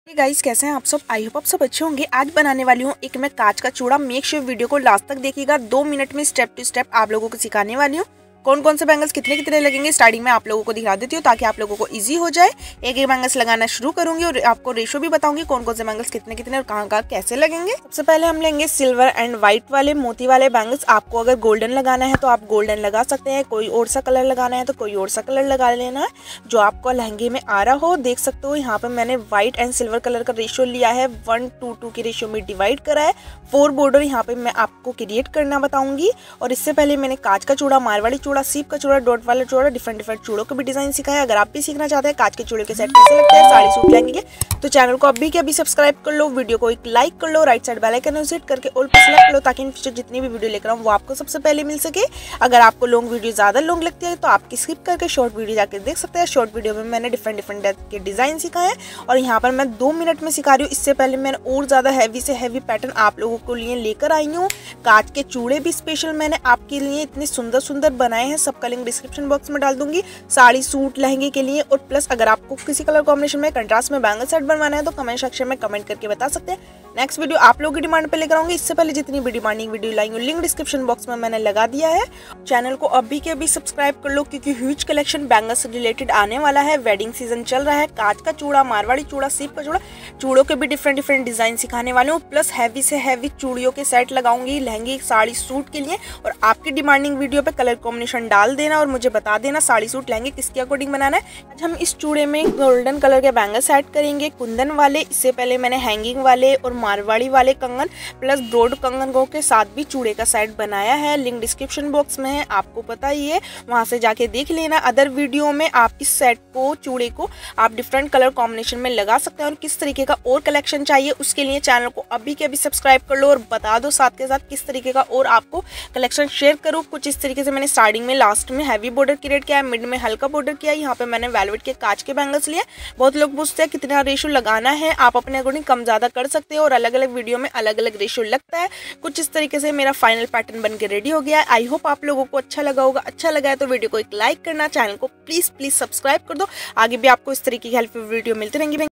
Guys, कैसे हैं आप सब। आई होप आप सब अच्छे होंगे। आज बनाने वाली हूँ एक मैं कांच का चूड़ा। मेक श्योर वीडियो को लास्ट तक देखिएगा। 2 मिनट में स्टेप टू स्टेप आप लोगों को सिखाने वाली हूँ। कौन कौन से बैंगल्स कितने कितने लगेंगे स्टार्टिंग में आप लोगों को दिखा देती हूँ ताकि आप लोगों को इजी हो जाए। एक एक बैंगल्स लगाना शुरू करूंगी और आपको रेशो भी बताऊंगी कौन कौन से बैंगल्स कितने कितने और कहाँ कहाँ कैसे लगेंगे। सबसे पहले हम लेंगे सिल्वर एंड व्हाइट वाले मोती वाले बैंगल्स। आपको अगर गोल्डन लगाना है तो आप गोल्डन लगा सकते हैं, कोई और सा कलर लगाना है तो कोई और सा कलर लगा लेना है जो आपको लहंगे में आ रहा हो। देख सकते हो यहाँ पे मैंने व्हाइट एंड सिल्वर कलर का रेशो लिया है, 1:2 के रेशो में डिवाइड करा है। 4 बॉर्डर यहाँ पे मैं आपको क्रिएट करना बताऊंगी। और इससे पहले मैंने कांच का चूड़ा, मारवाड़ी चूड़ा, सीप का चूड़ा, डॉट वाला चूड़ा, डिफरेंट चूड़ों के भी डिजाइन सिखाया। अगर आप भी सीखना चाहते हैं कांच के चूड़े के सेट कैसे लगते हैं साड़ी सूट लहंगे तो चैनल को अभी के अभी सब्सक्राइब कर लो, वीडियो को एक लाइक कर लो, right side bell icon set करके ऑल पर सेलेक्ट कर लो ताकि इन फ्यूचर जितनी भी वीडियो लेकर आऊँ वो आपको सबसे पहले मिल सके। अगर आपको लॉन्ग वीडियो ज्यादा लॉन्ग लगती है तो आप स्किप करके शॉर्ट वीडियो जाकर देख सकते हैं। शॉर्ट वीडियो में मैंने डिफरेंट के डिजाइन सिखाए हैं और यहाँ पर मैं 2 मिनट में सिखा रही हूँ। इससे पहले मैंने और ज्यादा हैवी से हैवी पैटर्न आप लोगों को लिए लेकर आई हूँ। कांच के चूड़े भी स्पेशल मैंने आपके लिए इतने सुंदर सुंदर बनाए हैं, सबका लिंक डिस्क्रिप्शन बॉक्स में डाल दूंगी। साड़ी सूट लहंगे के लिए और प्लस अगर आपको किसी कलर कॉम्बिनेशन में कंट्रास्ट में बैंगल सेट बनवाना है तो कमेंट सेक्शन में कमेंट करके बता सकते हैं। नेक्स्ट वीडियो आप लोगों की डिमांड पे लेकर आऊंगी। इससे पहले जितनी भी डिमांडिंग वीडियो लाई हूँ लिंक डिस्क्रिप्शन बॉक्स में मैंने लगा दिया है। चैनल को अभी के अभी सब्सक्राइब कर लो क्योंकि ह्यूज कलेक्शन बैंगल्स से रिलेटेड आने वाला है। वेडिंग सीजन चल रहा है। कांच का चूड़ा, मारवाड़ी चूड़ा, सीप का चूड़ा, चूड़ों के भी डिफरेंट डिजाइन सिखाने वाले हूँ। प्लस हैवी से हैवी चूड़ियों के सेट लगाऊंगी लहंगे साड़ी सूट के लिए। और आपकी डिमांडिंग वीडियो पे कलर कॉम्बिनेशन डाल देना और मुझे बता देना साड़ी सूट लहंगे किसके अकॉर्डिंग बनाना है। आज हम इस चूड़े में गोल्डन कलर के बैंगल्स ऐड करेंगे, कुंदन वाले। इससे पहले मैंने हैंगिंग वाले और मारवाड़ी वाले कंगन प्लस ब्रॉड कंगन के साथ भी चूड़े का सेट बनाया है। लिंक डिस्क्रिप्शन बॉक्स में है, आपको पता ही है, वहां से जाके देख लेना। अदर वीडियो में आप इस सेट को, चूड़े को आप डिफरेंट कलर कॉम्बिनेशन में लगा सकते हैं। और किस तरीके का और कलेक्शन चाहिए उसके लिए चैनल को अभी के अभी सब्सक्राइब कर लो और बता दो साथ के साथ किस तरीके का और आपको कलेक्शन शेयर करूँ। कुछ इस तरीके से मैंने स्टार्टिंग में लास्ट में हैवी बॉर्डर क्रिएट किया है, मिड में हल्का बॉर्डर किया है। यहाँ पे मैंने वेलवेट के कांच के बैंगल्स लिए। बहुत लोग पूछते हैं कितना रेशो लगाना है, आप अपने अकॉर्डिंग कम ज्यादा कर सकते हो और अलग अलग वीडियो में अलग अलग रेशो लगता है। कुछ इस तरीके से मेरा फाइनल पैटर्न बनके रेडी हो गया है। आई होप आप लोगों को अच्छा लगा होगा। अच्छा लगा है तो वीडियो को एक लाइक करना, चैनल को प्लीज सब्सक्राइब कर दो। आगे भी आपको इस तरीके की हेल्पफुल वीडियो मिलती रहेंगी।